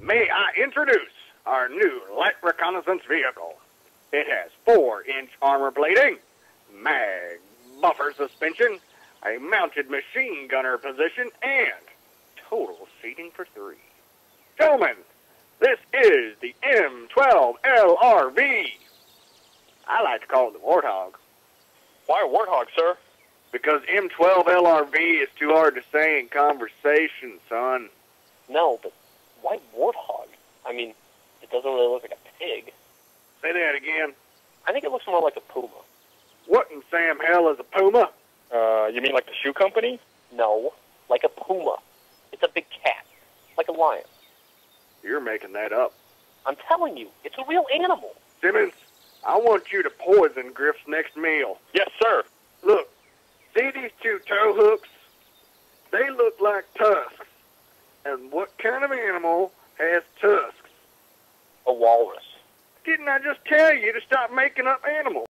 May I introduce our new light reconnaissance vehicle? It has 4-inch armor plating, mag buffer suspension, a mounted machine gunner position, and total seating for 3. Gentlemen, this is the M12 LRV. I like to call it the Warthog. Why a Warthog, sir? Because M12 LRV is too hard to say in conversation, son. No, but why Warthog? I mean, it doesn't really look like a pig. Say that again. I think it looks more like a puma. What in Sam hell is a puma? You mean like the shoe company? No, like a puma. It's a big cat, like a lion. You're making that up. I'm telling you, it's a real animal. Simmons, I want you to poison Griff's next meal. Yes, sir. Look, see these 2 toe hooks? They look like tusks. And what kind of animal has tusks? A walrus. Didn't I just tell you to stop making up animals?